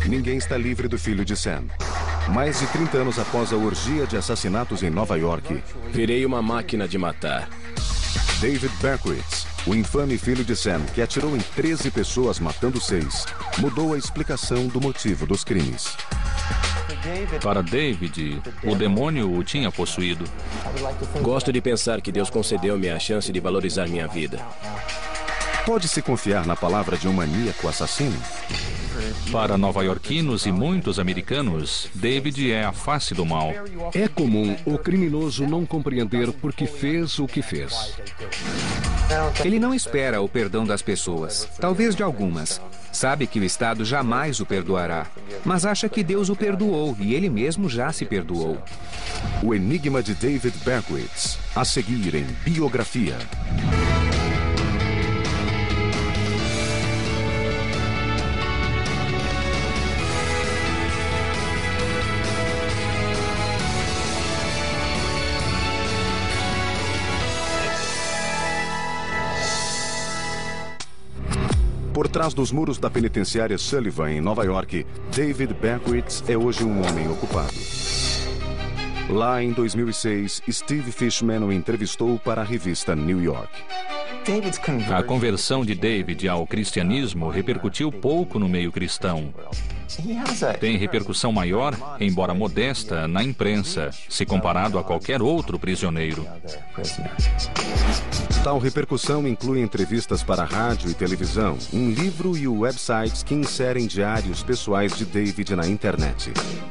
Ninguém está livre do filho de Sam. Mais de 30 anos após a orgia de assassinatos em Nova York, virei uma máquina de matar. David Berkowitz, o infame filho de Sam, que atirou em 13 pessoas matando 6, mudou a explicação do motivo dos crimes. Para David, o demônio o tinha possuído. Gosto de pensar que Deus concedeu-me a chance de valorizar minha vida. Pode-se confiar na palavra de um maníaco assassino? Para nova-iorquinos e muitos americanos, David é a face do mal. É comum o criminoso não compreender por que fez o que fez. Ele não espera o perdão das pessoas, talvez de algumas. Sabe que o Estado jamais o perdoará, mas acha que Deus o perdoou e ele mesmo já se perdoou. O enigma de David Berkowitz, a seguir em Biografia. Por trás dos muros da penitenciária Sullivan, em Nova York, David Berkowitz é hoje um homem ocupado. Lá em 2006, Steve Fishman o entrevistou para a revista New York. A conversão de David ao cristianismo repercutiu pouco no meio cristão. Tem repercussão maior, embora modesta, na imprensa, se comparado a qualquer outro prisioneiro. Tal repercussão inclui entrevistas para rádio e televisão, um livro e websites que inserem diários pessoais de David na internet.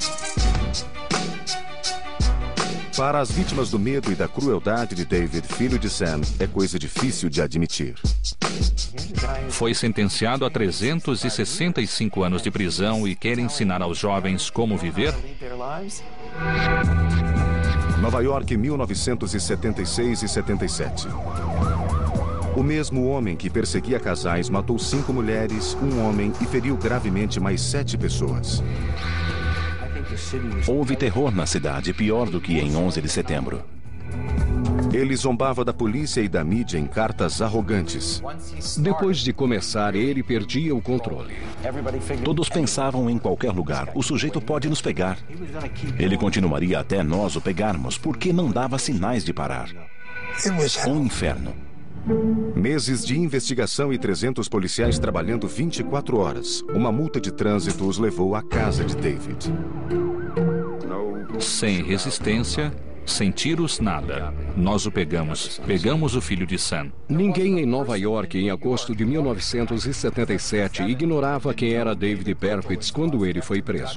Para as vítimas do medo e da crueldade de David, filho de Sam, é coisa difícil de admitir. Foi sentenciado a 365 anos de prisão e quer ensinar aos jovens como viver? Nova York, 1976 e 77. O mesmo homem que perseguia casais matou 5 mulheres, um homem e feriu gravemente mais 7 pessoas. Houve terror na cidade, pior do que em 11 de setembro. Ele zombava da polícia e da mídia em cartas arrogantes. Depois de começar, ele perdia o controle. Todos pensavam em qualquer lugar, o sujeito pode nos pegar. Ele continuaria até nós o pegarmos, porque não dava sinais de parar. Um inferno. Meses de investigação e 300 policiais trabalhando 24 horas. Uma multa de trânsito os levou à casa de David. Sem resistência, sem tiros, nada. Nós o pegamos. Pegamos o filho de Sam. Ninguém em Nova York, em agosto de 1977, ignorava quem era David Berkowitz quando ele foi preso.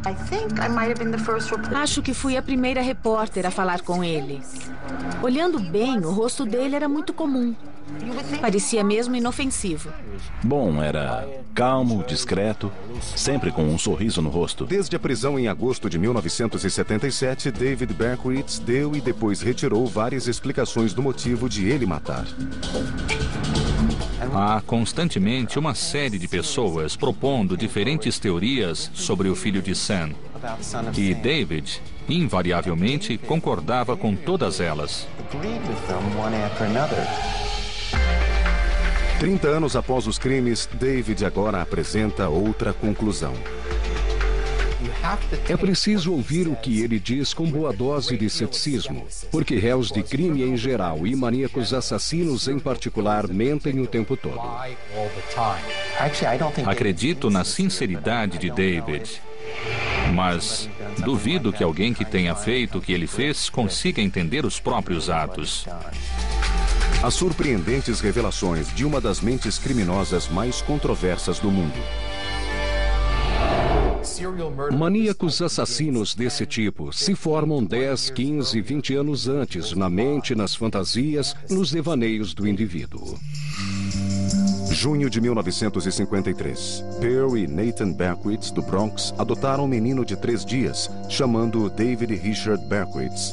Acho que fui a primeira repórter a falar com ele. Olhando bem, o rosto dele era muito comum. Parecia mesmo inofensivo. Bom, era calmo, discreto, sempre com um sorriso no rosto. Desde a prisão em agosto de 1977, David Berkowitz deu e depois retirou várias explicações do motivo de ele matar. Há constantemente uma série de pessoas propondo diferentes teorias sobre o filho de Sam. E David, invariavelmente, concordava com todas elas. 30 anos após os crimes, David agora apresenta outra conclusão. É preciso ouvir o que ele diz com boa dose de ceticismo, porque réus de crime em geral e maníacos assassinos em particular mentem o tempo todo. Acredito na sinceridade de David, mas duvido que alguém que tenha feito o que ele fez consiga entender os próprios atos. As surpreendentes revelações de uma das mentes criminosas mais controversas do mundo. Maníacos assassinos desse tipo se formam 10, 15, 20 anos antes, na mente, nas fantasias, nos devaneios do indivíduo. Junho de 1953. Pearl e Nathan Berkowitz, do Bronx, adotaram um menino de 3 dias, chamando-o David Richard Berkowitz.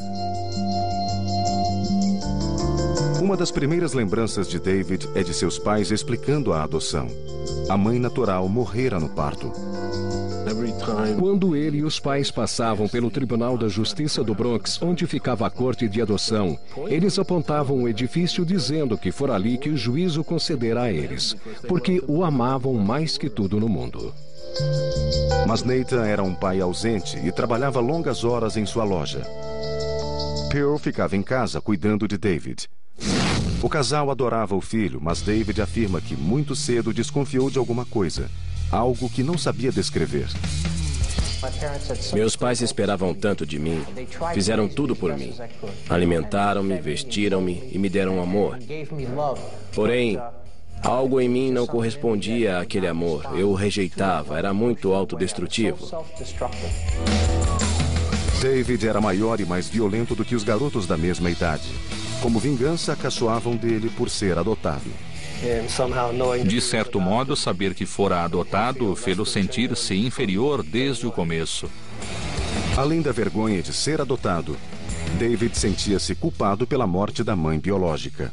Uma das primeiras lembranças de David é de seus pais explicando a adoção. A mãe natural morrera no parto. Quando ele e os pais passavam pelo Tribunal da Justiça do Bronx, onde ficava a corte de adoção, eles apontavam o edifício dizendo que fora ali que o juízo concederá a eles, porque o amavam mais que tudo no mundo. Mas Nathan era um pai ausente e trabalhava longas horas em sua loja. Pearl ficava em casa cuidando de David. O casal adorava o filho, mas David afirma que muito cedo desconfiou de alguma coisa, algo que não sabia descrever. Meus pais esperavam tanto de mim. Fizeram tudo por mim. Alimentaram-me, vestiram-me e me deram amor. Porém, algo em mim não correspondia àquele amor. Eu o rejeitava, era muito autodestrutivo. David era maior e mais violento do que os garotos da mesma idade. Como vingança, caçoavam dele por ser adotado. De certo modo, saber que fora adotado fê-lo sentir-se inferior desde o começo. Além da vergonha de ser adotado, David sentia-se culpado pela morte da mãe biológica.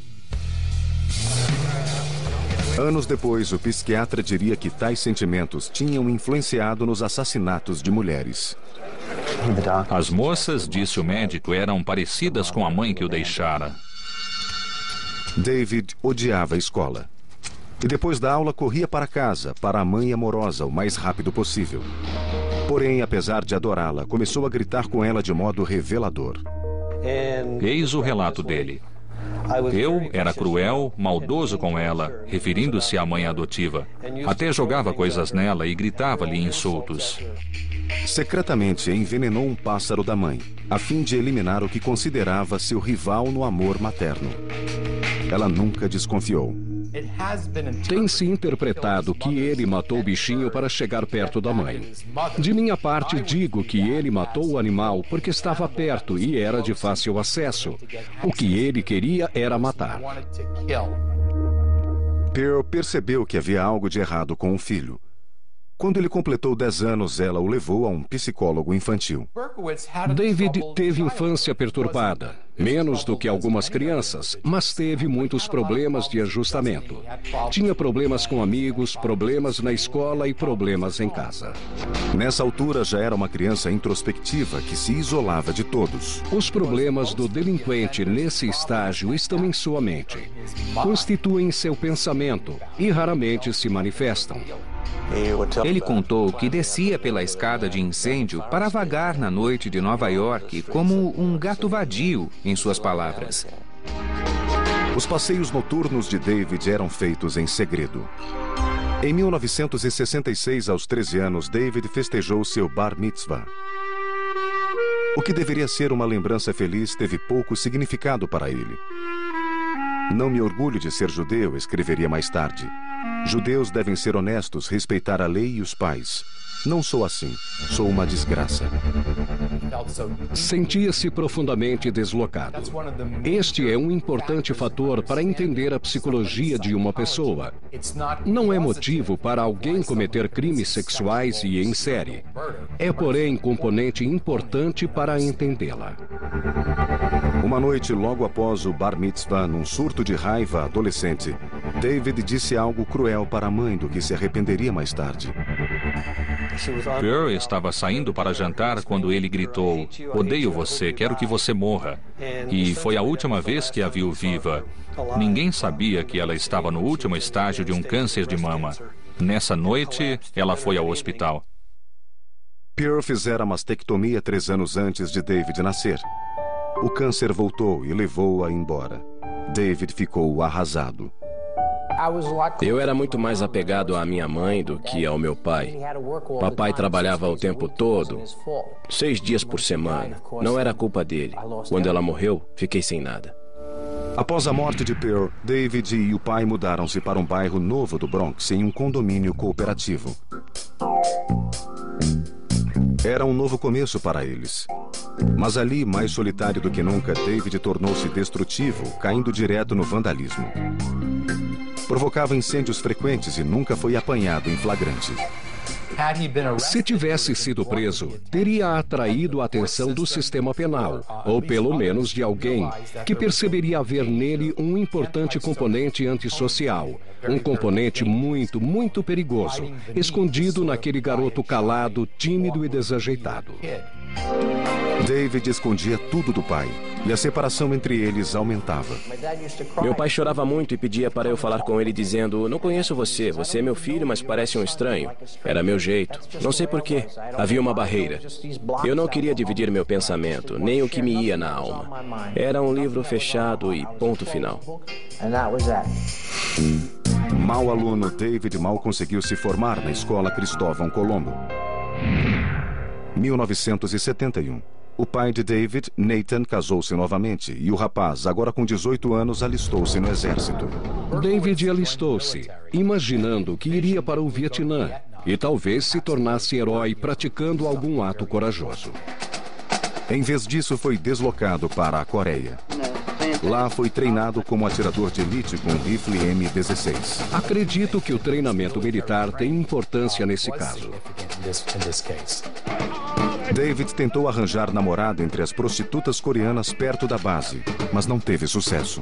Anos depois, o psiquiatra diria que tais sentimentos tinham influenciado nos assassinatos de mulheres. As moças, disse o médico, eram parecidas com a mãe que o deixara. David odiava a escola. E depois da aula corria para casa, para a mãe amorosa, o mais rápido possível. Porém, apesar de adorá-la, começou a gritar com ela de modo revelador. Eis o relato dele. Eu era cruel, maldoso com ela, referindo-se à mãe adotiva. Até jogava coisas nela e gritava-lhe insultos. Secretamente envenenou um pássaro da mãe, a fim de eliminar o que considerava seu rival no amor materno. Ela nunca desconfiou. Tem-se interpretado que ele matou o bichinho para chegar perto da mãe. De minha parte, digo que ele matou o animal porque estava perto e era de fácil acesso. O que ele queria era matar. Pearl percebeu que havia algo de errado com o filho. Quando ele completou 10 anos, ela o levou a um psicólogo infantil. David teve infância perturbada, menos do que algumas crianças, mas teve muitos problemas de ajustamento. Tinha problemas com amigos, problemas na escola e problemas em casa. Nessa altura, já era uma criança introspectiva que se isolava de todos. Os problemas do delinquente nesse estágio estão em sua mente. Constituem seu pensamento e raramente se manifestam. Ele contou que descia pela escada de incêndio para vagar na noite de Nova York como um gato vadio, em suas palavras. Os passeios noturnos de David eram feitos em segredo. Em 1966, aos 13 anos, David festejou seu bar mitzvah. O que deveria ser uma lembrança feliz teve pouco significado para ele. Não me orgulho de ser judeu, escreveria mais tarde. Judeus devem ser honestos, respeitar a lei e os pais. Não sou assim. Sou uma desgraça. Sentia-se profundamente deslocado. Este é um importante fator para entender a psicologia de uma pessoa. Não é motivo para alguém cometer crimes sexuais e em série. É, porém, componente importante para entendê-la. Uma noite, logo após o bar mitzvah, num surto de raiva adolescente, David disse algo cruel para a mãe do que se arrependeria mais tarde. Pearl estava saindo para jantar quando ele gritou: "Odeio você, quero que você morra." E foi a última vez que a viu viva. Ninguém sabia que ela estava no último estágio de um câncer de mama. Nessa noite, ela foi ao hospital. Pearl fizera a mastectomia 3 anos antes de David nascer. O câncer voltou e levou-a embora. David ficou arrasado. Eu era muito mais apegado à minha mãe do que ao meu pai. Papai trabalhava o tempo todo, 6 dias por semana. Não era culpa dele. Quando ela morreu, fiquei sem nada. Após a morte de Pearl, David e o pai mudaram-se para um bairro novo do Bronx, em um condomínio cooperativo. Era um novo começo para eles. Mas ali, mais solitário do que nunca, David tornou-se destrutivo, caindo direto no vandalismo. Provocava incêndios frequentes e nunca foi apanhado em flagrante. Se tivesse sido preso, teria atraído a atenção do sistema penal, ou pelo menos de alguém, que perceberia haver nele um importante componente antissocial, um componente muito, muito perigoso, escondido naquele garoto calado, tímido e desajeitado. David escondia tudo do pai, e a separação entre eles aumentava. Meu pai chorava muito e pedia para eu falar com ele, dizendo: não conheço você, você é meu filho, mas parece um estranho. Era meu jeito. Não sei porquê. Havia uma barreira. Eu não queria dividir meu pensamento, nem o que me ia na alma. Era um livro fechado e ponto final. Mau aluno, David mal conseguiu se formar na escola Cristóvão Colombo. 1971. O pai de David, Nathan, casou-se novamente e o rapaz, agora com 18 anos, alistou-se no exército. David alistou-se, imaginando que iria para o Vietnã e talvez se tornasse herói praticando algum ato corajoso. Em vez disso, foi deslocado para a Coreia. Lá foi treinado como atirador de elite com rifle M16. Acredito que o treinamento militar tem importância nesse caso. David tentou arranjar namorada entre as prostitutas coreanas perto da base, mas não teve sucesso.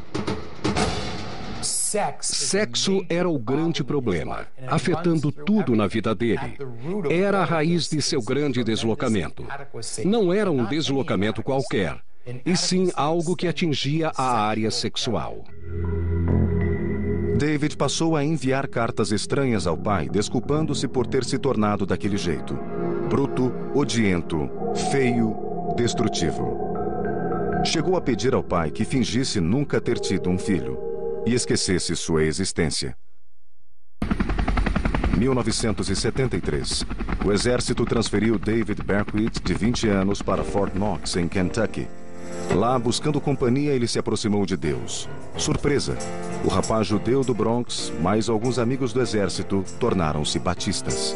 Sexo era o grande problema, afetando tudo na vida dele. Era a raiz de seu grande deslocamento. Não era um deslocamento qualquer, e sim algo que atingia a área sexual. David passou a enviar cartas estranhas ao pai, desculpando-se por ter se tornado daquele jeito. Bruto, odiento, feio, destrutivo. Chegou a pedir ao pai que fingisse nunca ter tido um filho e esquecesse sua existência. 1973. O exército transferiu David Berkowitz, de 20 anos, para Fort Knox, em Kentucky. Lá, buscando companhia, ele se aproximou de Deus. Surpresa! O rapaz judeu do Bronx, mais alguns amigos do exército, tornaram-se batistas.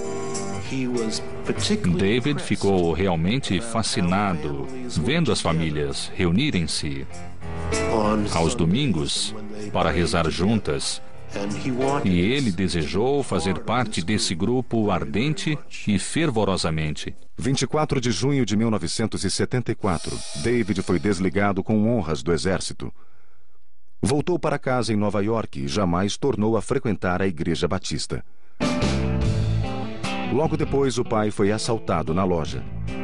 David ficou realmente fascinado vendo as famílias reunirem-se aos domingos para rezar juntas. E ele desejou fazer parte desse grupo ardente e fervorosamente. 24 de junho de 1974, David foi desligado com honras do exército. Voltou para casa em Nova York e jamais tornou a frequentar a igreja batista. Logo depois, o pai foi assaltado na loja.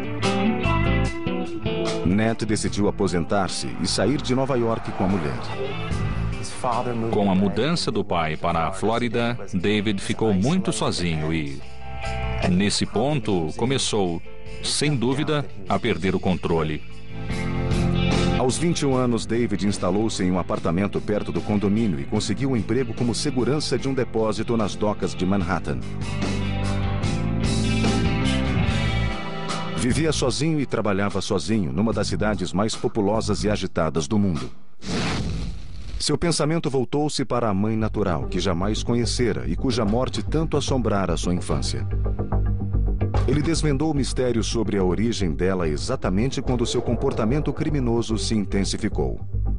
Nat decidiu aposentar-se e sair de Nova York com a mulher. Com a mudança do pai para a Flórida, David ficou muito sozinho e, nesse ponto, começou, sem dúvida, a perder o controle. Aos 21 anos, David instalou-se em um apartamento perto do condomínio e conseguiu um emprego como segurança de um depósito nas docas de Manhattan. Vivia sozinho e trabalhava sozinho numa das cidades mais populosas e agitadas do mundo. Seu pensamento voltou-se para a mãe natural, que jamais conhecera e cuja morte tanto assombrara sua infância. Ele desvendou o mistério sobre a origem dela exatamente quando seu comportamento criminoso se intensificou.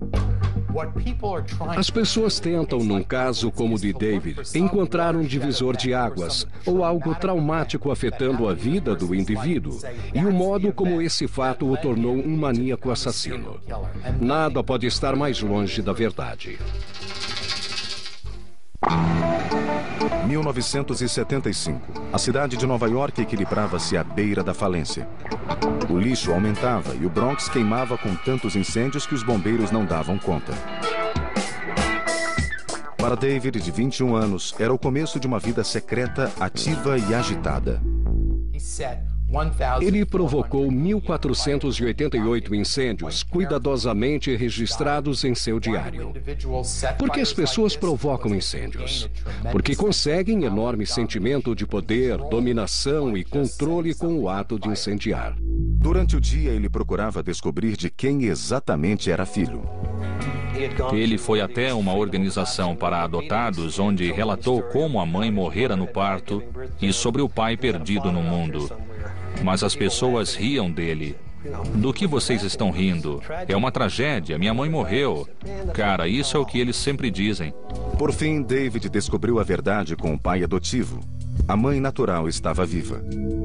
As pessoas tentam, num caso como o de David, encontrar um divisor de águas ou algo traumático afetando a vida do indivíduo e o modo como esse fato o tornou um maníaco assassino. Nada pode estar mais longe da verdade. 1975. A cidade de Nova York equilibrava-se à beira da falência. O lixo aumentava e o Bronx queimava com tantos incêndios que os bombeiros não davam conta. Para David, de 21 anos, era o começo de uma vida secreta, ativa e agitada. Ele provocou 1.488 incêndios cuidadosamente registrados em seu diário. Por que as pessoas provocam incêndios? Porque conseguem enorme sentimento de poder, dominação e controle com o ato de incendiar. Durante o dia, ele procurava descobrir de quem exatamente era filho. Ele foi até uma organização para adotados, onde relatou como a mãe morrera no parto e sobre o pai perdido no mundo. Mas as pessoas riam dele. Do que vocês estão rindo? É uma tragédia, minha mãe morreu. Cara, isso é o que eles sempre dizem. Por fim, David descobriu a verdade com o pai adotivo. A mãe natural estava viva.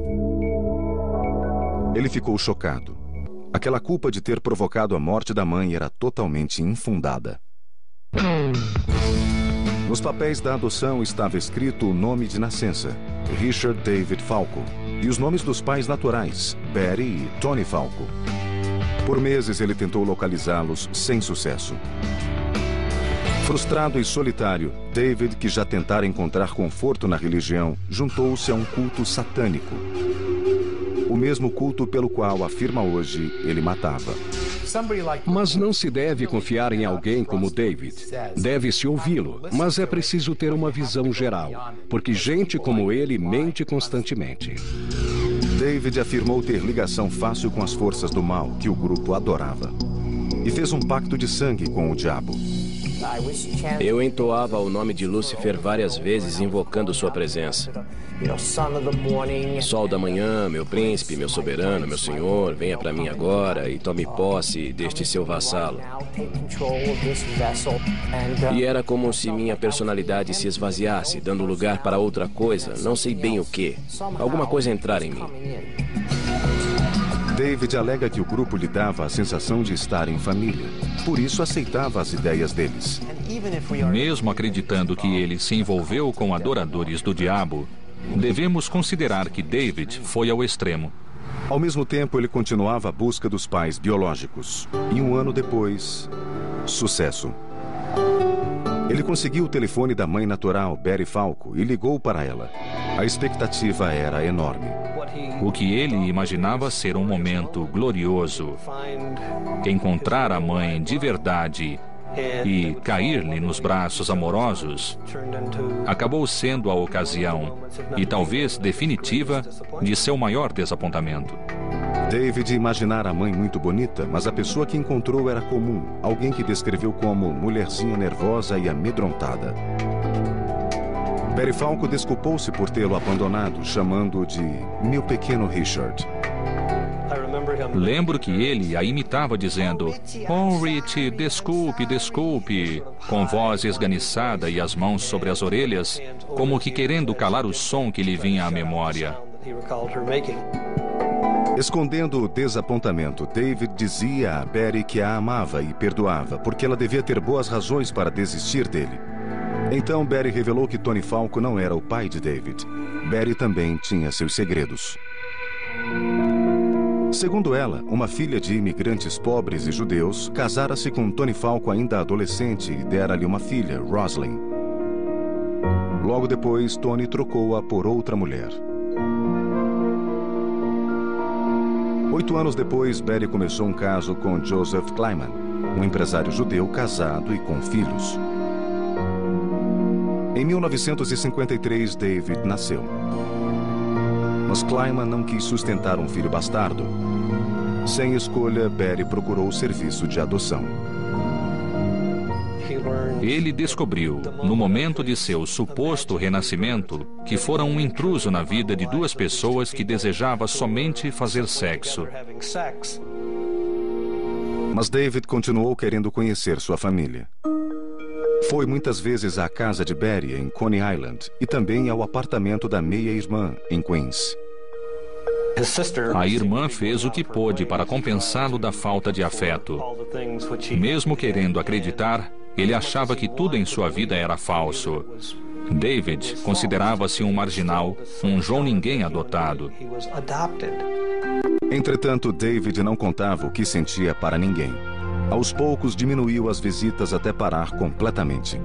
Ele ficou chocado. Aquela culpa de ter provocado a morte da mãe era totalmente infundada. Nos papéis da adoção estava escrito o nome de nascença, Richard David Falco, e os nomes dos pais naturais, Betty e Tony Falco. Por meses ele tentou localizá-los sem sucesso. Frustrado e solitário, David, que já tentara encontrar conforto na religião, juntou-se a um culto satânico. O mesmo culto pelo qual, afirma hoje, ele matava. Mas não se deve confiar em alguém como David. Deve-se ouvi-lo, mas é preciso ter uma visão geral, porque gente como ele mente constantemente. David afirmou ter ligação fácil com as forças do mal que o grupo adorava. E fez um pacto de sangue com o diabo. Eu entoava o nome de Lúcifer várias vezes, invocando sua presença. Sol da manhã, meu príncipe, meu soberano, meu senhor, venha para mim agora e tome posse deste seu vassalo. E era como se minha personalidade se esvaziasse, dando lugar para outra coisa, não sei bem o que. Alguma coisa entrar em mim. David alega que o grupo lhe dava a sensação de estar em família. Por isso aceitava as ideias deles. Mesmo acreditando que ele se envolveu com adoradores do diabo, devemos considerar que David foi ao extremo. Ao mesmo tempo, ele continuava a busca dos pais biológicos. E um ano depois, sucesso. Ele conseguiu o telefone da mãe natural, Betty Falco, e ligou para ela. A expectativa era enorme. O que ele imaginava ser um momento glorioso, encontrar a mãe de verdade e cair-lhe nos braços amorosos, acabou sendo a ocasião, e talvez definitiva, de seu maior desapontamento. David imaginara a mãe muito bonita, mas a pessoa que encontrou era comum, alguém que descreveu como mulherzinha nervosa e amedrontada. Betty Falco desculpou-se por tê-lo abandonado, chamando-o de meu pequeno Richard. Lembro que ele a imitava dizendo: "Oh, Rich, desculpe, desculpe", com voz esganiçada e as mãos sobre as orelhas, como que querendo calar o som que lhe vinha à memória. Escondendo o desapontamento, David dizia a Betty que a amava e perdoava, porque ela devia ter boas razões para desistir dele. Então Betty revelou que Tony Falco não era o pai de David. Betty também tinha seus segredos. Segundo ela, uma filha de imigrantes pobres e judeus casara-se com Tony Falco ainda adolescente e dera-lhe uma filha, Roslyn. Logo depois, Tony trocou-a por outra mulher. 8 anos depois, Betty começou um caso com Joseph Kleiman, um empresário judeu casado e com filhos. Em 1953, David nasceu. Mas Kleiman não quis sustentar um filho bastardo. Sem escolha, Betty procurou o serviço de adoção. Ele descobriu, no momento de seu suposto renascimento, que fora um intruso na vida de duas pessoas que desejava somente fazer sexo. Mas David continuou querendo conhecer sua família. Foi muitas vezes à casa de Betty, em Coney Island, e também ao apartamento da meia-irmã, em Queens. A irmã fez o que pôde para compensá-lo da falta de afeto. Mesmo querendo acreditar, ele achava que tudo em sua vida era falso. David considerava-se um marginal, um João Ninguém adotado. Entretanto, David não contava o que sentia para ninguém. Aos poucos, diminuiu as visitas até parar completamente.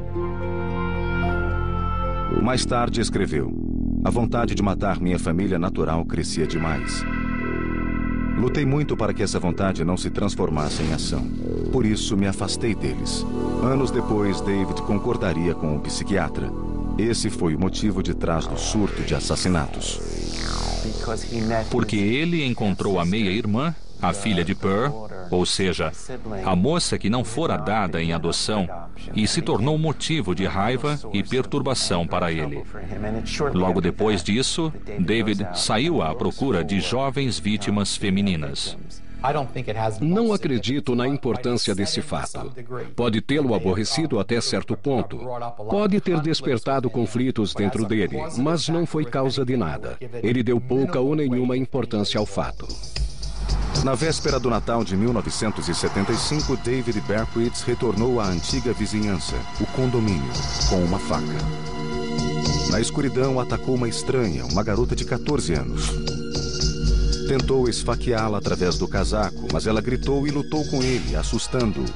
Mais tarde, escreveu: a vontade de matar minha família natural crescia demais. Lutei muito para que essa vontade não se transformasse em ação. Por isso, me afastei deles. Anos depois, David concordaria com um psiquiatra. Esse foi o motivo de trás do surto de assassinatos. Porque ele encontrou a meia-irmã, a filha de Pearl, ou seja, a moça que não fora dada em adoção, e se tornou motivo de raiva e perturbação para ele. Logo depois disso, David saiu à procura de jovens vítimas femininas. Não acredito na importância desse fato. Pode tê-lo aborrecido até certo ponto. Pode ter despertado conflitos dentro dele, mas não foi causa de nada. Ele deu pouca ou nenhuma importância ao fato. Na véspera do Natal de 1975, David Berkowitz retornou à antiga vizinhança, o condomínio, com uma faca. Na escuridão, atacou uma estranha, uma garota de 14 anos. Tentou esfaqueá-la através do casaco, mas ela gritou e lutou com ele, assustando-o.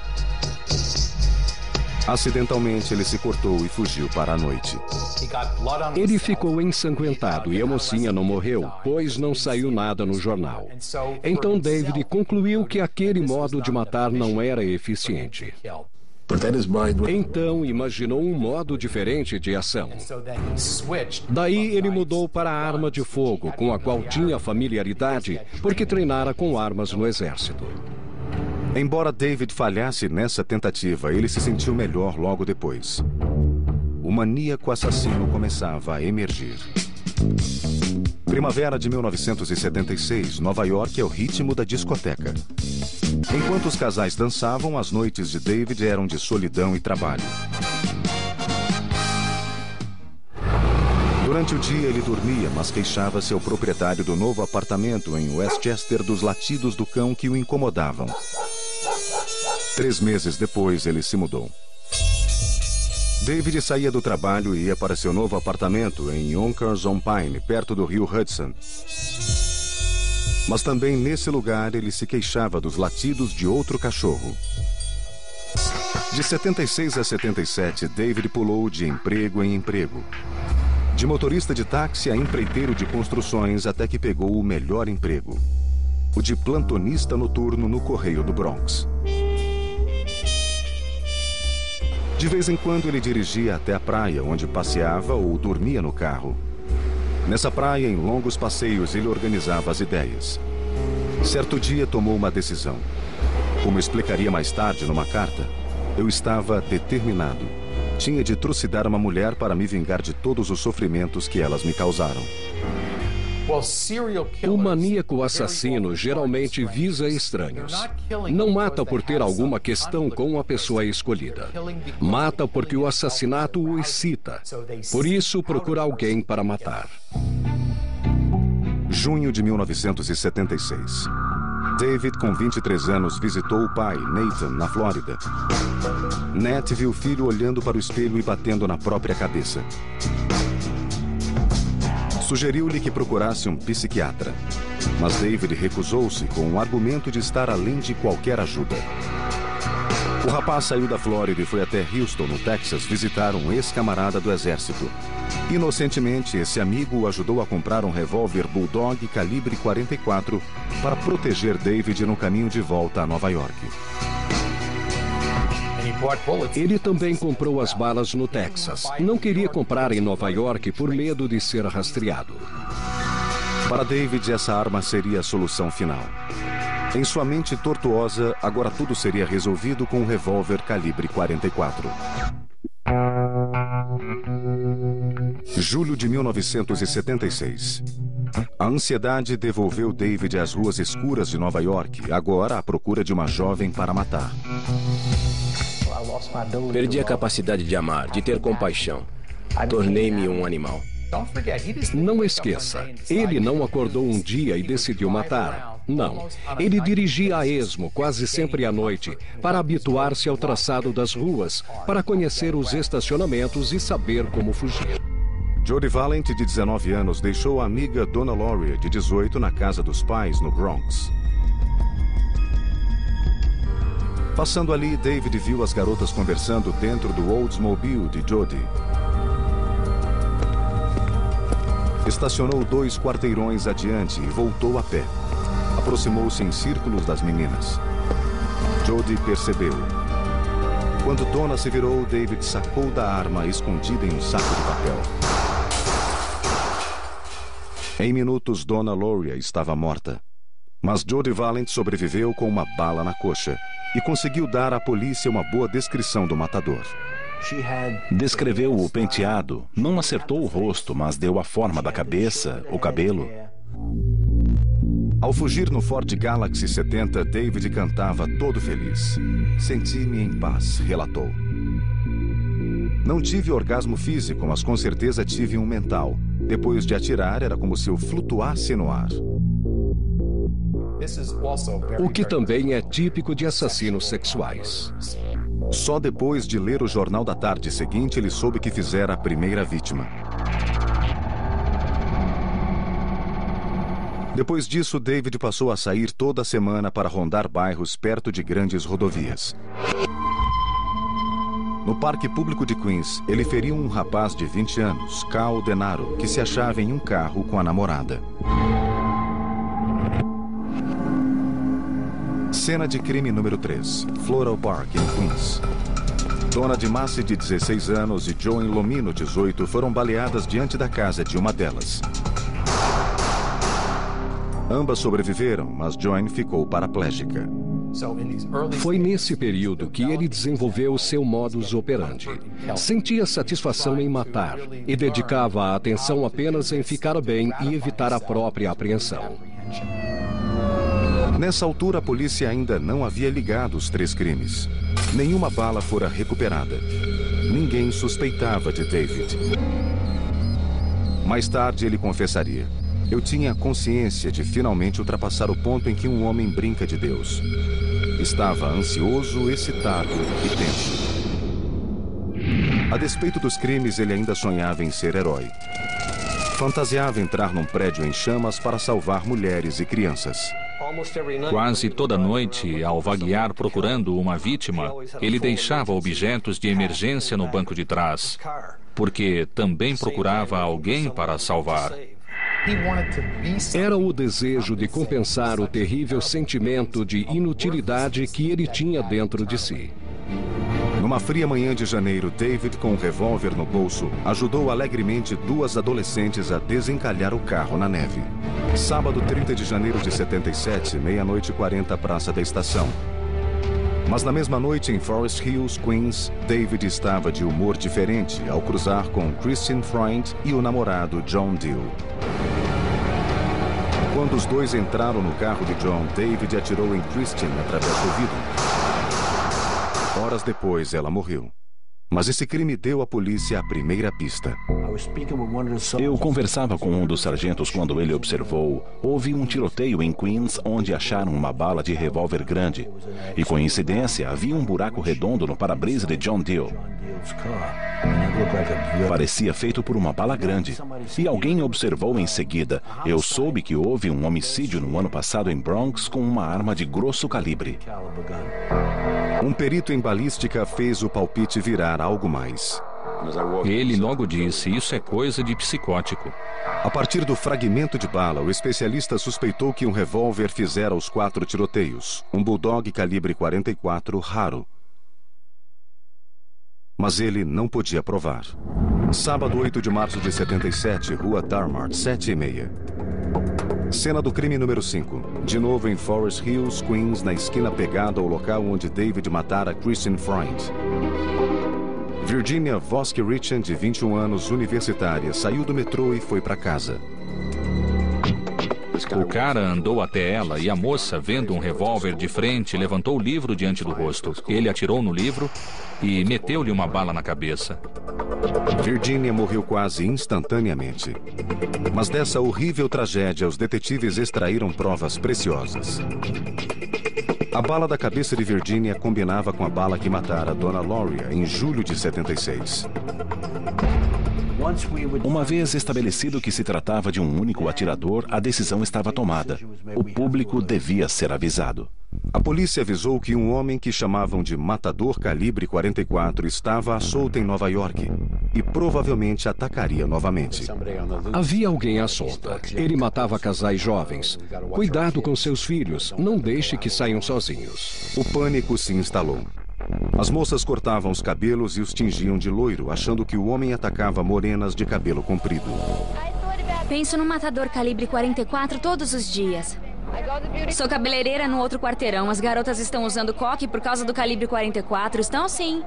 Acidentalmente, ele se cortou e fugiu para a noite. Ele ficou ensanguentado e a mocinha não morreu, pois não saiu nada no jornal. Então David concluiu que aquele modo de matar não era eficiente. Então imaginou um modo diferente de ação. Daí ele mudou para a arma de fogo, com a qual tinha familiaridade, porque treinara com armas no exército. Embora David falhasse nessa tentativa, ele se sentiu melhor logo depois. O maníaco assassino começava a emergir. Primavera de 1976, Nova York é o ritmo da discoteca. Enquanto os casais dançavam, as noites de David eram de solidão e trabalho. Durante o dia ele dormia, mas queixava-se ao proprietário do novo apartamento em Westchester dos latidos do cão que o incomodavam. 3 meses depois, ele se mudou. David saía do trabalho e ia para seu novo apartamento em Yonkers-on-Pine, perto do rio Hudson. Mas também nesse lugar ele se queixava dos latidos de outro cachorro. De 76 a 77, David pulou de emprego em emprego. De motorista de táxi a empreiteiro de construções, até que pegou o melhor emprego: o de plantonista noturno no Correio do Bronx. De vez em quando ele dirigia até a praia, onde passeava ou dormia no carro. Nessa praia, em longos passeios, ele organizava as ideias. Certo dia tomou uma decisão. Como explicaria mais tarde numa carta, eu estava determinado. Tinha de trucidar uma mulher para me vingar de todos os sofrimentos que elas me causaram. O maníaco assassino geralmente visa estranhos. Não mata por ter alguma questão com a pessoa escolhida. Mata porque o assassinato o excita. Por isso, procura alguém para matar. Junho de 1976. David, com 23 anos, visitou o pai, Nathan, na Flórida. Nat viu o filho olhando para o espelho e batendo na própria cabeça. Sugeriu-lhe que procurasse um psiquiatra, mas David recusou-se com o argumento de estar além de qualquer ajuda. O rapaz saiu da Flórida e foi até Houston, no Texas, visitar um ex-camarada do exército. Inocentemente, esse amigo o ajudou a comprar um revólver Bulldog calibre 44 para proteger David no caminho de volta a Nova York. Ele também comprou as balas no Texas. Não queria comprar em Nova York por medo de ser rastreado. Para David, essa arma seria a solução final. Em sua mente tortuosa, agora tudo seria resolvido com um revólver calibre 44. Julho de 1976. A ansiedade devolveu David às ruas escuras de Nova York, agora à procura de uma jovem para matar. Perdi a capacidade de amar, de ter compaixão. Tornei-me um animal. Não esqueça, ele não acordou um dia e decidiu matar. Não, ele dirigia a esmo, quase sempre à noite, para habituar-se ao traçado das ruas, para conhecer os estacionamentos e saber como fugir. Jody Valent, de 19 anos, deixou a amiga Donna Lauria, de 18, na casa dos pais, no Bronx. Passando ali, David viu as garotas conversando dentro do Oldsmobile de Jody. Estacionou 2 quarteirões adiante e voltou a pé. Aproximou-se em círculos das meninas. Jody percebeu. Quando Donna se virou, David sacou da arma escondida em um saco de papel. Em minutos, Donna Lauria estava morta. Mas Jody Valent sobreviveu com uma bala na coxa e conseguiu dar à polícia uma boa descrição do matador. Descreveu o penteado, não acertou o rosto, mas deu a forma da cabeça, o cabelo. Ao fugir no Ford Galaxy 70, David cantava todo feliz. Senti-me em paz, relatou. Não tive orgasmo físico, mas com certeza tive um mental. Depois de atirar, era como se eu flutuasse no ar. O que também é típico de assassinos sexuais. Só depois de ler o jornal da tarde seguinte, ele soube que fizera a primeira vítima. Depois disso, David passou a sair toda semana para rondar bairros perto de grandes rodovias. No parque público de Queens, ele feriu um rapaz de 20 anos, Cal Denaro, que se achava em um carro com a namorada. Cena de crime número 3, Floral Park, em Queens. Donna DeMasi, de 16 anos, e Joan Lomino, 18, foram baleadas diante da casa de uma delas. Ambas sobreviveram, mas Joan ficou paraplégica. Foi nesse período que ele desenvolveu seu modus operandi. Sentia satisfação em matar e dedicava a atenção apenas em ficar bem e evitar a própria apreensão. Nessa altura, a polícia ainda não havia ligado os 3 crimes. Nenhuma bala fora recuperada. Ninguém suspeitava de David. Mais tarde, ele confessaria: "Eu tinha consciência de finalmente ultrapassar o ponto em que um homem brinca de Deus. Estava ansioso, excitado e tenso." A despeito dos crimes, ele ainda sonhava em ser herói. Fantasiava entrar num prédio em chamas para salvar mulheres e crianças. Quase toda noite, ao vaguear procurando uma vítima, ele deixava objetos de emergência no banco de trás, porque também procurava alguém para salvar. Era o desejo de compensar o terrível sentimento de inutilidade que ele tinha dentro de si. Numa fria manhã de janeiro, David, com um revólver no bolso, ajudou alegremente 2 adolescentes a desencalhar o carro na neve. Sábado, 30 de janeiro de 77, 00:40, Praça da Estação. Mas na mesma noite, em Forest Hills, Queens, David estava de humor diferente ao cruzar com Christine Freund e o namorado John Dill. Quando os dois entraram no carro de John, David atirou em Christine através do vidro. Horas depois, ela morreu. Mas esse crime deu à polícia a primeira pista. Eu conversava com um dos sargentos quando ele observou: houve um tiroteio em Queens onde acharam uma bala de revólver grande. E, coincidência, havia um buraco redondo no para-brisa de John Dill. Parecia feito por uma bala grande. E alguém observou em seguida: eu soube que houve um homicídio no ano passado em Bronx com uma arma de grosso calibre. Um perito em balística fez o palpite virar algo mais. Ele logo disse: isso é coisa de psicótico. A partir do fragmento de bala, o especialista suspeitou que um revólver fizera os 4 tiroteios. Um Bulldog calibre 44 raro. Mas ele não podia provar. Sábado, 8 de março de 77, Rua Darmart, 7:30. Cena do crime número 5. De novo em Forest Hills, Queens, na esquina pegada ao local onde David matara Christine Freund. Virginia Voske Richan, de 21 anos, universitária, saiu do metrô e foi para casa. O cara andou até ela e a moça, vendo um revólver de frente, levantou o livro diante do rosto. Ele atirou no livro e meteu-lhe uma bala na cabeça. Virginia morreu quase instantaneamente. Mas dessa horrível tragédia, os detetives extraíram provas preciosas. A bala da cabeça de Virginia combinava com a bala que matara Donna Lauria em julho de 76. Uma vez estabelecido que se tratava de um único atirador, a decisão estava tomada. O público devia ser avisado. A polícia avisou que um homem que chamavam de Matador Calibre 44 estava à solta em Nova York e provavelmente atacaria novamente. Havia alguém à solta. Ele matava casais jovens. Cuidado com seus filhos. Não deixe que saiam sozinhos. O pânico se instalou. As moças cortavam os cabelos e os tingiam de loiro, achando que o homem atacava morenas de cabelo comprido. Penso no Matador Calibre 44 todos os dias. Sou cabeleireira no outro quarteirão. As garotas estão usando coque por causa do Calibre 44. Estão sim.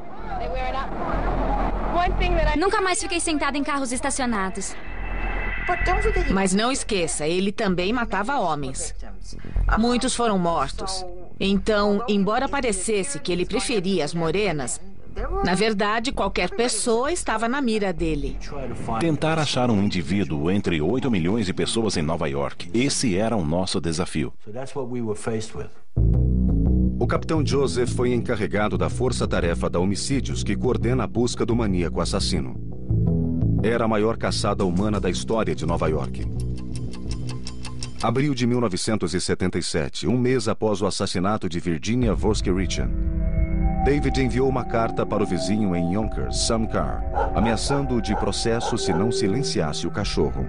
Nunca mais fiquei sentada em carros estacionados. Mas não esqueça, ele também matava homens. Muitos foram mortos. Então, embora parecesse que ele preferia as morenas, na verdade, qualquer pessoa estava na mira dele. Tentar achar um indivíduo entre 8 milhões de pessoas em Nova York. Esse era o nosso desafio. O capitão Joseph foi encarregado da força-tarefa da homicídios que coordena a busca do maníaco assassino. Era a maior caçada humana da história de Nova York. Abril de 1977, um mês após o assassinato de Virginia Voskerichen. David enviou uma carta para o vizinho em Yonkers, Sam Carr, ameaçando-o de processo se não silenciasse o cachorro.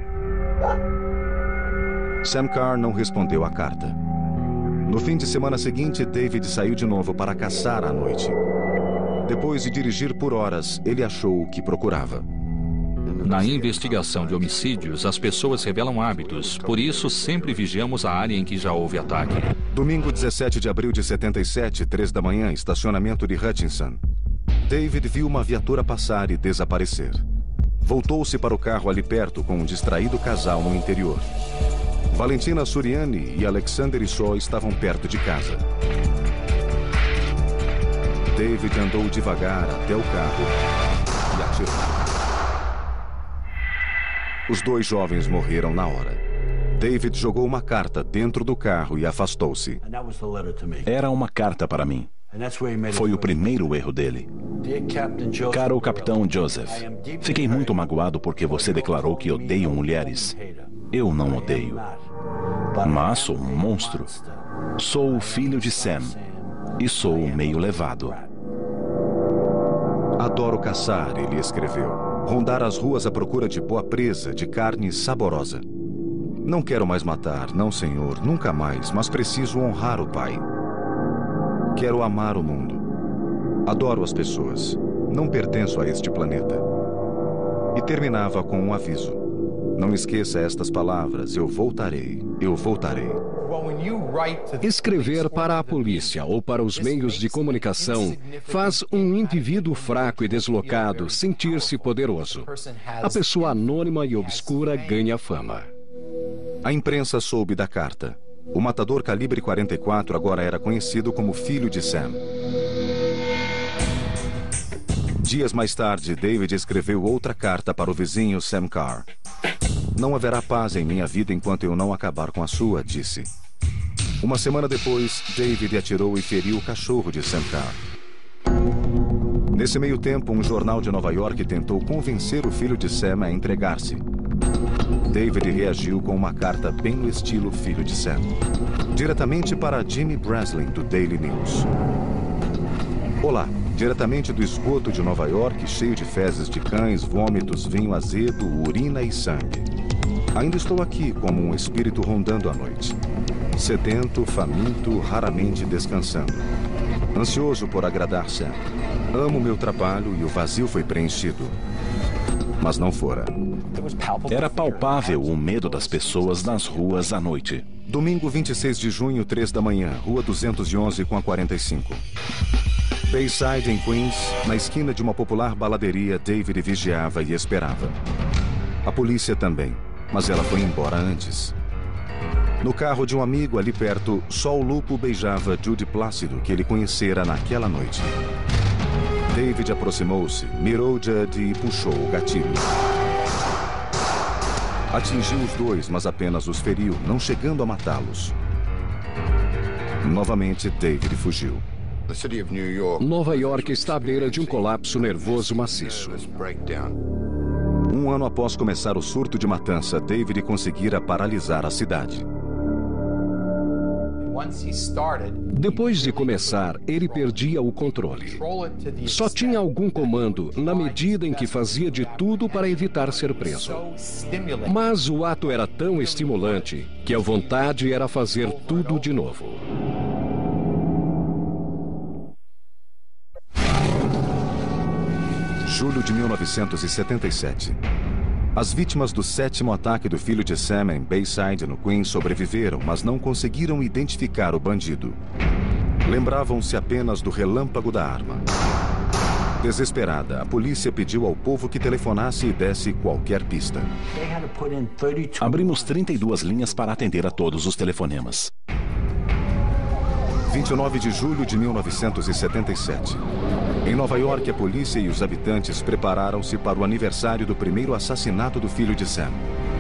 Sam Carr não respondeu à carta. No fim de semana seguinte, David saiu de novo para caçar à noite. Depois de dirigir por horas, ele achou o que procurava. Na investigação de homicídios, as pessoas revelam hábitos. Por isso, sempre vigiamos a área em que já houve ataque. Domingo 17 de abril de 77, 3 da manhã, estacionamento de Hutchinson. David viu uma viatura passar e desaparecer. Voltou-se para o carro ali perto com um distraído casal no interior. Valentina Suriani e Alexander Issó estavam perto de casa. David andou devagar até o carro e atirou. Os dois jovens morreram na hora. David jogou uma carta dentro do carro e afastou-se. Era uma carta para mim. Foi o primeiro erro dele. Caro Capitão Joseph, fiquei muito magoado porque você declarou que odeio mulheres. Eu não odeio. Mas sou um monstro. Sou o filho de Sam. E sou meio levado. Adoro caçar, ele escreveu. Rondar as ruas à procura de boa presa, de carne saborosa. Não quero mais matar, não, senhor, nunca mais, mas preciso honrar o Pai. Quero amar o mundo. Adoro as pessoas. Não pertenço a este planeta. E terminava com um aviso. Não esqueça estas palavras, eu voltarei, eu voltarei. Escrever para a polícia ou para os meios de comunicação faz um indivíduo fraco e deslocado sentir-se poderoso. A pessoa anônima e obscura ganha fama. A imprensa soube da carta. O matador calibre 44 agora era conhecido como filho de Sam. Dias mais tarde, David escreveu outra carta para o vizinho Sam Carr. Não haverá paz em minha vida enquanto eu não acabar com a sua, disse. Uma semana depois, David atirou e feriu o cachorro de Sam Carr. Nesse meio tempo, um jornal de Nova York tentou convencer o filho de Sam a entregar-se. David reagiu com uma carta bem no estilo filho de Sam, diretamente para Jimmy Breslin, do Daily News. Olá, diretamente do esgoto de Nova York, cheio de fezes de cães, vômitos, vinho azedo, urina e sangue. Ainda estou aqui como um espírito rondando a noite. Sedento, faminto, raramente descansando. Ansioso por agradar Sam. Amo meu trabalho e o vazio foi preenchido. Mas não fora. Era palpável o medo das pessoas nas ruas à noite. Domingo 26 de junho, 3 da manhã, Rua 211 com a 45. Bayside, em Queens, na esquina de uma popular baladeria, David vigiava e esperava. A polícia também, mas ela foi embora antes. No carro de um amigo ali perto, só o Lupo beijava Judy Plácido, que ele conhecera naquela noite. David aproximou-se, mirou Judy e puxou o gatilho. Atingiu os dois, mas apenas os feriu, não chegando a matá-los. Novamente, David fugiu. Nova York está à beira de um colapso nervoso maciço. Um ano após começar o surto de matança, David conseguira paralisar a cidade. Depois de começar, ele perdia o controle. Só tinha algum comando na medida em que fazia de tudo para evitar ser preso. Mas o ato era tão estimulante que a vontade era fazer tudo de novo. Julho de 1977. As vítimas do 7º ataque do filho de Sam em Bayside, no Queens, sobreviveram, mas não conseguiram identificar o bandido. Lembravam-se apenas do relâmpago da arma. Desesperada, a polícia pediu ao povo que telefonasse e desse qualquer pista. Abrimos 32 linhas para atender a todos os telefonemas. 29 de julho de 1977. Em Nova York, a polícia e os habitantes prepararam-se para o aniversário do primeiro assassinato do filho de Sam.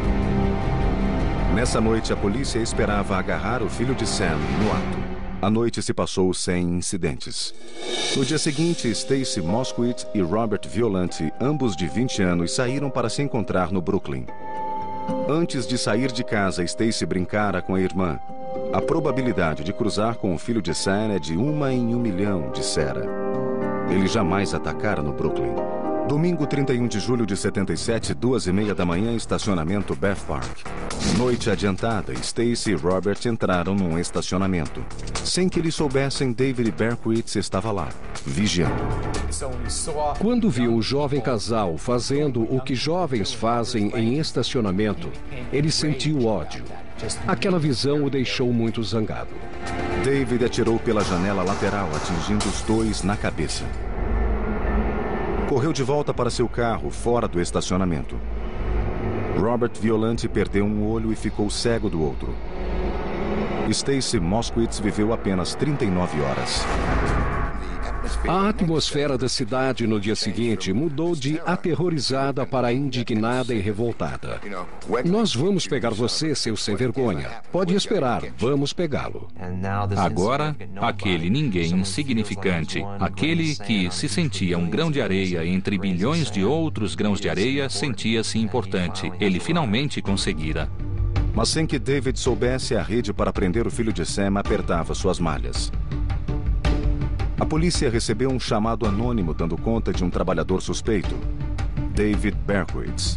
Nessa noite, a polícia esperava agarrar o filho de Sam no ato. A noite se passou sem incidentes. No dia seguinte, Stacy Moskowitz e Robert Violante, ambos de 20 anos, saíram para se encontrar no Brooklyn. Antes de sair de casa, Stacy brincara com a irmã. A probabilidade de cruzar com o filho de Sam é de 1 em 1 milhão, dissera. Ele jamais atacara no Brooklyn. Domingo 31 de julho de 77, 2h30 da manhã, estacionamento Beth Park. Noite adiantada, Stacy e Robert entraram num estacionamento. Sem que eles soubessem, David Berkowitz estava lá, vigiando. Quando viu o jovem casal fazendo o que jovens fazem em estacionamento, ele sentiu ódio. Aquela visão o deixou muito zangado. David atirou pela janela lateral, atingindo os dois na cabeça. Correu de volta para seu carro, fora do estacionamento. Robert Violante perdeu um olho e ficou cego do outro. Stacy Moskowitz viveu apenas 39 horas. A atmosfera da cidade no dia seguinte mudou de aterrorizada para indignada e revoltada. Nós vamos pegar você, seu sem vergonha. Pode esperar, vamos pegá-lo. Agora, aquele ninguém insignificante, aquele que se sentia um grão de areia entre bilhões de outros grãos de areia, sentia-se importante. Ele finalmente conseguira. Mas sem que David soubesse, a rede para prender o filho de Sam apertava suas malhas. A polícia recebeu um chamado anônimo dando conta de um trabalhador suspeito, David Berkowitz.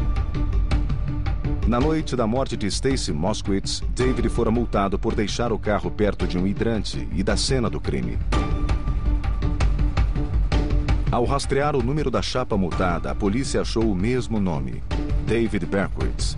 Na noite da morte de Stacy Moskowitz, David fora multado por deixar o carro perto de um hidrante e da cena do crime. Ao rastrear o número da chapa multada, a polícia achou o mesmo nome, David Berkowitz.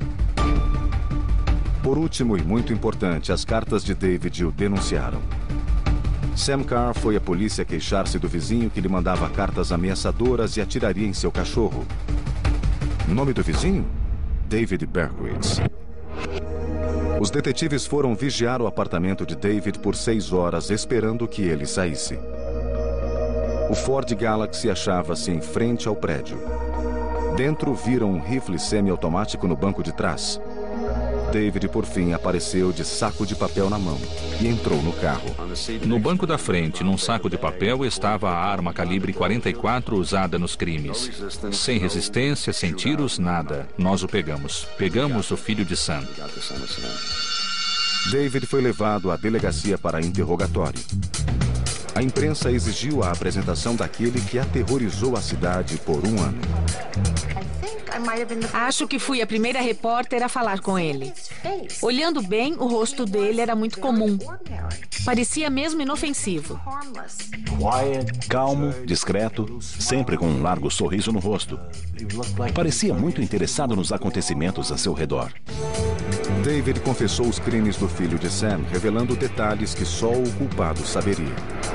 Por último e muito importante, as cartas de David o denunciaram. Sam Carr foi à polícia queixar-se do vizinho que lhe mandava cartas ameaçadoras e atiraria em seu cachorro. Nome do vizinho? David Berkowitz. Os detetives foram vigiar o apartamento de David por 6 horas, esperando que ele saísse. O Ford Galaxy achava-se em frente ao prédio. Dentro viram um rifle semiautomático no banco de trás. David, por fim, apareceu de saco de papel na mão e entrou no carro. No banco da frente, num saco de papel, estava a arma calibre 44 usada nos crimes. Sem resistência, sem tiros, nada. Nós o pegamos. Pegamos o filho de Sam. David foi levado à delegacia para interrogatório. A imprensa exigiu a apresentação daquele que aterrorizou a cidade por 1 ano. Acho que fui a primeira repórter a falar com ele. Olhando bem, o rosto dele era muito comum. Parecia mesmo inofensivo. Calmo, discreto, sempre com um largo sorriso no rosto. Parecia muito interessado nos acontecimentos a seu redor. David confessou os crimes do filho de Sam, revelando detalhes que só o culpado saberia.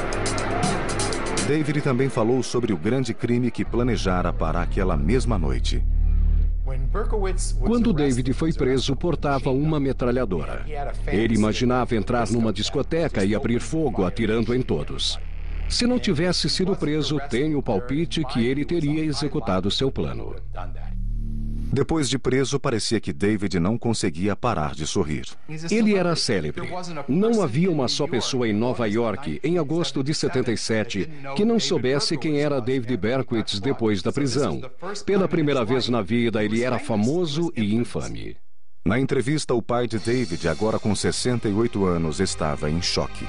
David também falou sobre o grande crime que planejara para aquela mesma noite. Quando David foi preso, portava uma metralhadora. Ele imaginava entrar numa discoteca e abrir fogo, atirando em todos. Se não tivesse sido preso, tenho o palpite que ele teria executado seu plano. Depois de preso, parecia que David não conseguia parar de sorrir. Ele era célebre. Não havia uma só pessoa em Nova York, em agosto de 77, que não soubesse quem era David Berkowitz depois da prisão. Pela primeira vez na vida, ele era famoso e infame. Na entrevista, o pai de David, agora com 68 anos, estava em choque.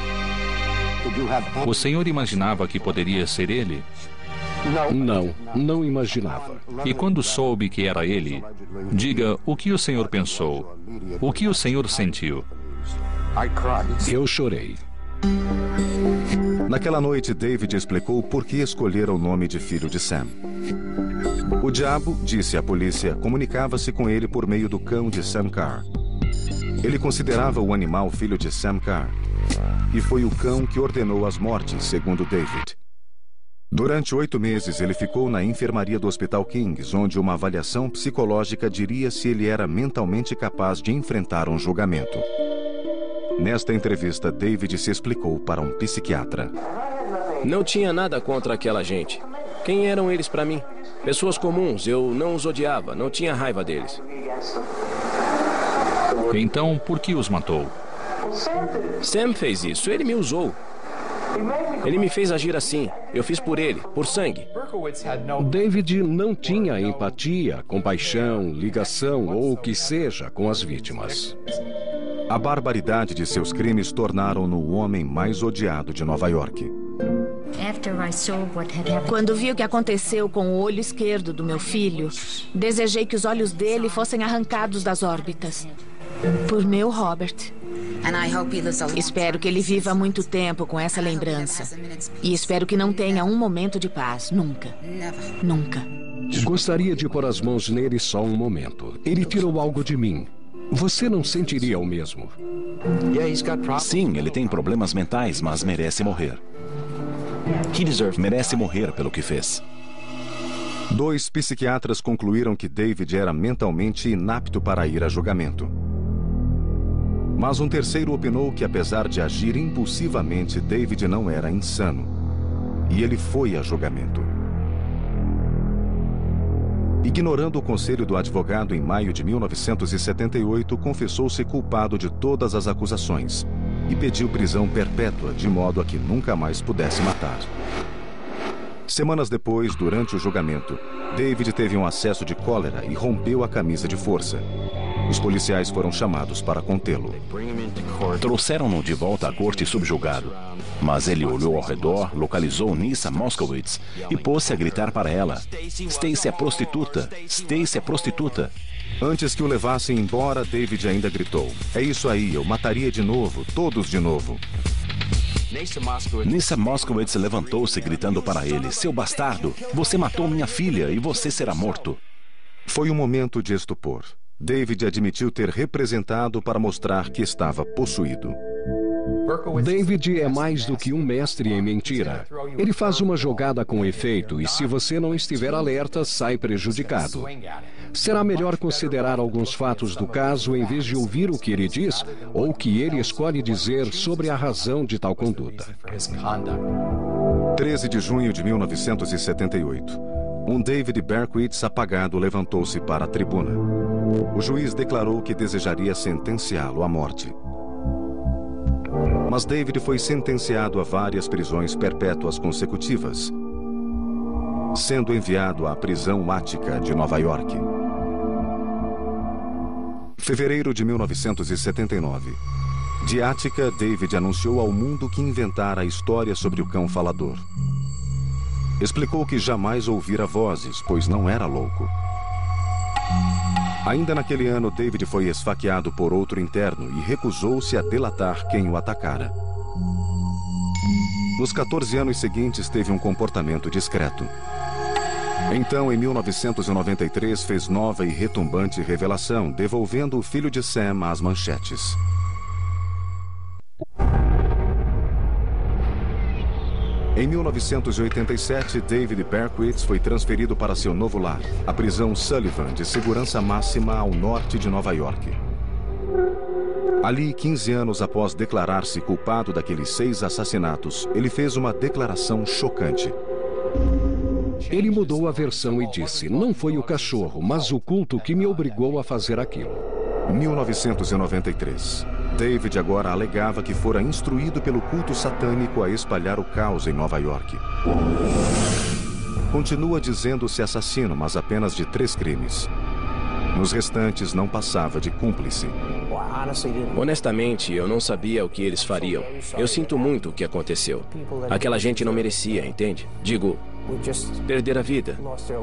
O senhor imaginava que poderia ser ele? Não imaginava. E quando soube que era ele, diga o que o senhor pensou, o que o senhor sentiu. Eu chorei. Naquela noite, David explicou por que escolheram o nome de filho de Sam. O diabo, disse à polícia, comunicava-se com ele por meio do cão de Sam Carr. Ele considerava o animal filho de Sam Carr. E foi o cão que ordenou as mortes, segundo David. Durante 8 meses, ele ficou na enfermaria do Hospital Kings, onde uma avaliação psicológica diria se ele era mentalmente capaz de enfrentar um julgamento. Nesta entrevista, David se explicou para um psiquiatra. Não tinha nada contra aquela gente. Quem eram eles para mim? Pessoas comuns, eu não os odiava, não tinha raiva deles. Então, por que os matou? Sam fez isso, ele me usou. Ele me fez agir assim. Eu fiz por ele, por sangue. David não tinha empatia, compaixão, ligação ou o que seja com as vítimas. A barbaridade de seus crimes tornaram-no o homem mais odiado de Nova York. Quando vi o que aconteceu com o olho esquerdo do meu filho, desejei que os olhos dele fossem arrancados das órbitas. Por meu Robert. Espero que ele viva muito tempo com essa lembrança. E espero que não tenha um momento de paz. Nunca. Nunca. Gostaria de pôr as mãos nele só um momento. Ele tirou algo de mim. Você não sentiria o mesmo? Sim, ele tem problemas mentais, mas merece morrer. Merece morrer pelo que fez. 2 psiquiatras concluíram que David era mentalmente inapto para ir a julgamento. Mas um terceiro opinou que, apesar de agir impulsivamente, David não era insano. E ele foi a julgamento. Ignorando o conselho do advogado em maio de 1978, confessou-se culpado de todas as acusações e pediu prisão perpétua, de modo a que nunca mais pudesse matar. Semanas depois, durante o julgamento, David teve um acesso de cólera e rompeu a camisa de força. Os policiais foram chamados para contê-lo. Trouxeram-no de volta à corte subjugado. Mas ele olhou ao redor, localizou Nissa Moskowitz e pôs-se a gritar para ela: Stacy é prostituta! Stacy é prostituta! Antes que o levassem embora, David ainda gritou: É isso aí, eu mataria de novo, todos de novo. Nissa Moskowitz levantou-se gritando para ele: Seu bastardo, você matou minha filha e você será morto. Foi um momento de estupor. David admitiu ter representado para mostrar que estava possuído. David é mais do que um mestre em mentira. Ele faz uma jogada com efeito e, se você não estiver alerta, sai prejudicado. Será melhor considerar alguns fatos do caso em vez de ouvir o que ele diz ou o que ele escolhe dizer sobre a razão de tal conduta. 13 de junho de 1978. Um David Berkowitz apagado levantou-se para a tribuna. O juiz declarou que desejaria sentenciá-lo à morte. Mas David foi sentenciado a várias prisões perpétuas consecutivas, sendo enviado à prisão Ática de Nova York. Fevereiro de 1979. De Ática, David anunciou ao mundo que inventara a história sobre o cão falador. Explicou que jamais ouvira vozes, pois não era louco. Ainda naquele ano, David foi esfaqueado por outro interno e recusou-se a delatar quem o atacara. Nos 14 anos seguintes, teve um comportamento discreto. Então, em 1993, fez nova e retumbante revelação, devolvendo o filho de Sam às manchetes. Em 1987, David Berkowitz foi transferido para seu novo lar, a prisão Sullivan, de segurança máxima ao norte de Nova York. Ali, 15 anos após declarar-se culpado daqueles 6 assassinatos, ele fez uma declaração chocante. Ele mudou a versão e disse: Não foi o cachorro, mas o culto que me obrigou a fazer aquilo. 1993. David agora alegava que fora instruído pelo culto satânico a espalhar o caos em Nova York. Continua dizendo-se assassino, mas apenas de 3 crimes. Nos restantes, não passava de cúmplice. Honestamente, eu não sabia o que eles fariam. Eu sinto muito o que aconteceu. Aquela gente não merecia, entende? Digo, perder a vida.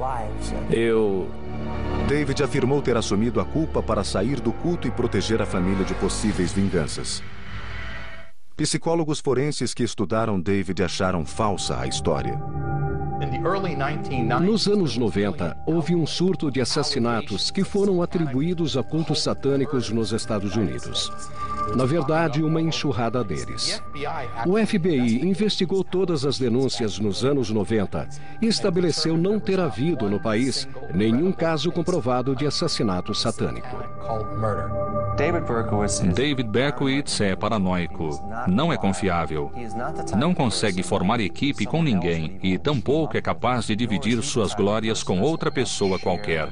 David afirmou ter assumido a culpa para sair do culto e proteger a família de possíveis vinganças. Psicólogos forenses que estudaram David acharam falsa a história. Nos anos 90, houve um surto de assassinatos que foram atribuídos a cultos satânicos nos Estados Unidos. Na verdade, uma enxurrada deles. O FBI investigou todas as denúncias nos anos 90 e estabeleceu não ter havido no país nenhum caso comprovado de assassinato satânico. David Berkowitz é paranoico, não é confiável, não consegue formar equipe com ninguém e tampouco é capaz de dividir suas glórias com outra pessoa qualquer.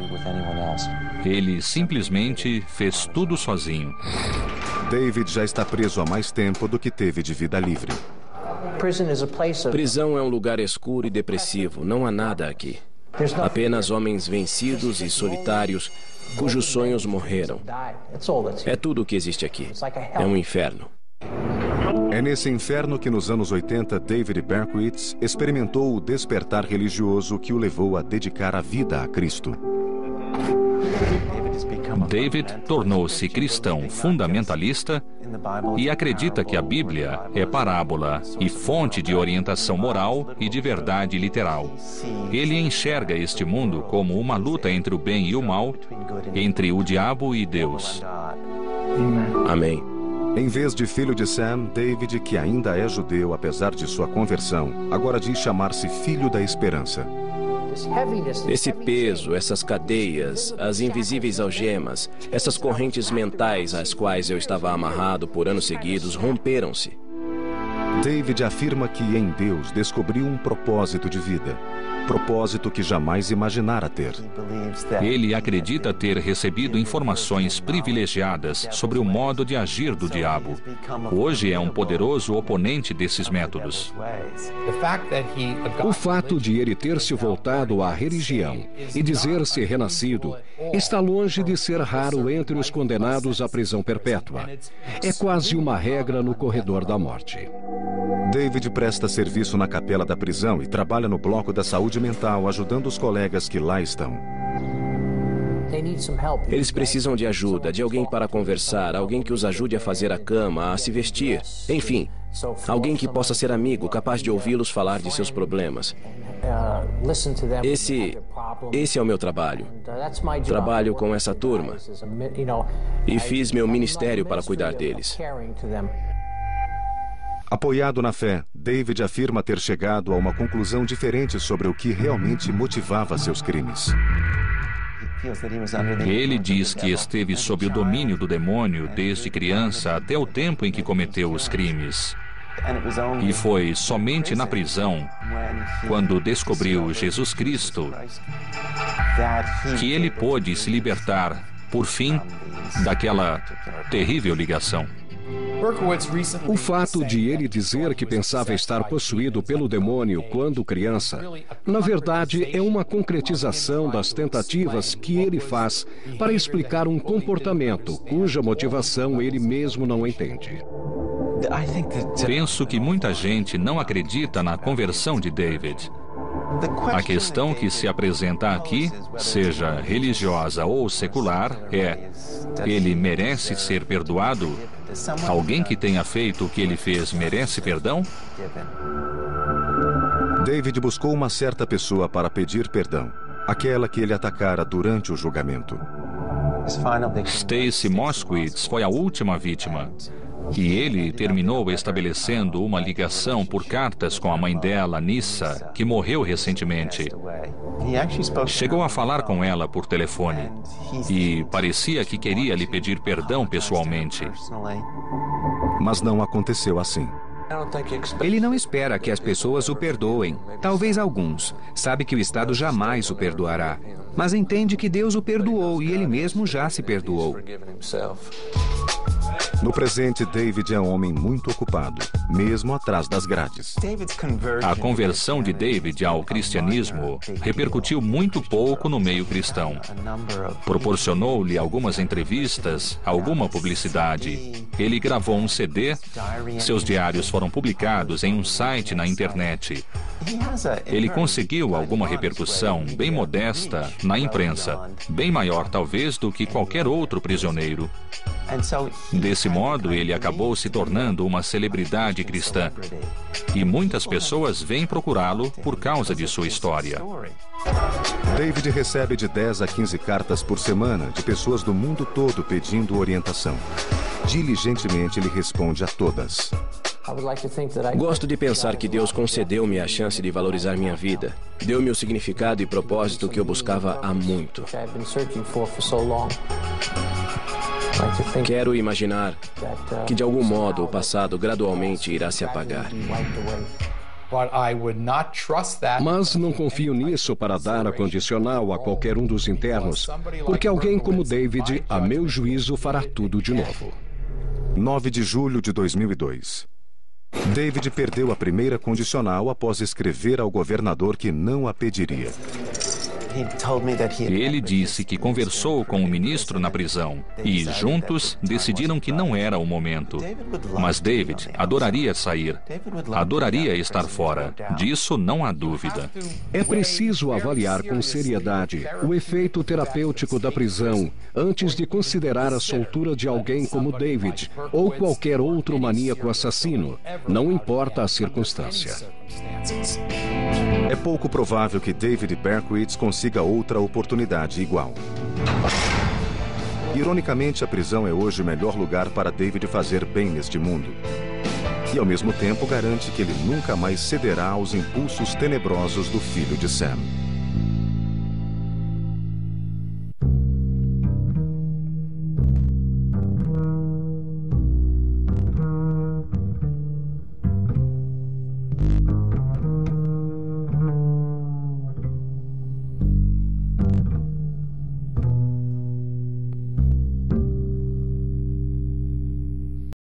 Ele simplesmente fez tudo sozinho. David já está preso há mais tempo do que teve de vida livre. Prisão é um lugar escuro e depressivo. Não há nada aqui. Apenas homens vencidos e solitários cujos sonhos morreram. É tudo o que existe aqui. É um inferno. É nesse inferno que nos anos 80 David Berkowitz experimentou o despertar religioso que o levou a dedicar a vida a Cristo. David tornou-se cristão fundamentalista e acredita que a Bíblia é parábola e fonte de orientação moral e de verdade literal. Ele enxerga este mundo como uma luta entre o bem e o mal, entre o diabo e Deus. Amém. Em vez de filho de Sam, David, que ainda é judeu apesar de sua conversão, agora diz chamar-se filho da esperança. Esse peso, essas cadeias, as invisíveis algemas, essas correntes mentais às quais eu estava amarrado por anos seguidos, romperam-se. David afirma que em Deus descobriu um propósito de vida. Propósito que jamais imaginara ter. Ele acredita ter recebido informações privilegiadas sobre o modo de agir do diabo. Hoje é um poderoso oponente desses métodos. O fato de ele ter se voltado à religião e dizer-se renascido está longe de ser raro entre os condenados à prisão perpétua. É quase uma regra no corredor da morte. David presta serviço na capela da prisão e trabalha no bloco da saúde mental, ajudando os colegas que lá estão. Eles precisam de ajuda, de alguém para conversar, alguém que os ajude a fazer a cama, a se vestir. Enfim, alguém que possa ser amigo, capaz de ouvi-los falar de seus problemas. Esse é o meu trabalho. Trabalho com essa turma e fiz meu ministério para cuidar deles. Apoiado na fé, David afirma ter chegado a uma conclusão diferente sobre o que realmente motivava seus crimes. Ele diz que esteve sob o domínio do demônio desde criança até o tempo em que cometeu os crimes. E foi somente na prisão, quando descobriu Jesus Cristo, que ele pôde se libertar, por fim, daquela terrível ligação. O fato de ele dizer que pensava estar possuído pelo demônio quando criança, na verdade, é uma concretização das tentativas que ele faz para explicar um comportamento cuja motivação ele mesmo não entende. Penso que muita gente não acredita na conversão de David. A questão que se apresenta aqui, seja religiosa ou secular, é: ele merece ser perdoado? Alguém que tenha feito o que ele fez merece perdão? David buscou uma certa pessoa para pedir perdão, aquela que ele atacara durante o julgamento. Stacy Moskowitz foi a última vítima. E ele terminou estabelecendo uma ligação por cartas com a mãe dela, Nissa, que morreu recentemente. Chegou a falar com ela por telefone e parecia que queria lhe pedir perdão pessoalmente. Mas não aconteceu assim. Ele não espera que as pessoas o perdoem. Talvez alguns. Sabe que o Estado jamais o perdoará. Mas entende que Deus o perdoou e ele mesmo já se perdoou. No presente, David é um homem muito ocupado, mesmo atrás das grades. A conversão de David ao cristianismo repercutiu muito pouco no meio cristão. Proporcionou-lhe algumas entrevistas, alguma publicidade. Ele gravou um CD, seus diários foram publicados em um site na internet. Ele conseguiu alguma repercussão bem modesta na imprensa, bem maior talvez do que qualquer outro prisioneiro. Desse modo, ele acabou se tornando uma celebridade cristã. E muitas pessoas vêm procurá-lo por causa de sua história. David recebe de 10 a 15 cartas por semana de pessoas do mundo todo pedindo orientação. Diligentemente, ele responde a todas. Gosto de pensar que Deus concedeu-me a chance de valorizar minha vida. Deu-me o significado e propósito que eu buscava há muito. Quero imaginar que, de algum modo, o passado gradualmente irá se apagar. Mas não confio nisso para dar a condicional a qualquer um dos internos, porque alguém como David, a meu juízo, fará tudo de novo. 9 de julho de 2002. David perdeu a primeira condicional após escrever ao governador que não a pediria. Ele disse que conversou com o ministro na prisão e, juntos, decidiram que não era o momento. Mas David adoraria sair. Adoraria estar fora. Disso não há dúvida. É preciso avaliar com seriedade o efeito terapêutico da prisão antes de considerar a soltura de alguém como David ou qualquer outro maníaco assassino, não importa a circunstância. É pouco provável que David Berkowitz consiga outra oportunidade igual. Ironicamente, a prisão é hoje o melhor lugar para David fazer bem neste mundo. E, ao mesmo tempo, garante que ele nunca mais cederá aos impulsos tenebrosos do filho de Sam.